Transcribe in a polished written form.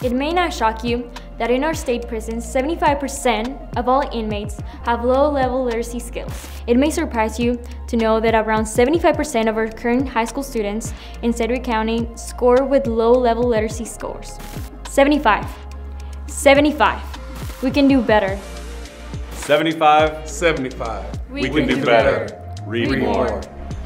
It may not shock you that in our state prisons, 75% of all inmates have low-level literacy skills. It may surprise you to know that around 75% of our current high school students in Sedgwick County score with low-level literacy scores. 75. 75. We can do better. 75. 75. We can do better. Read more.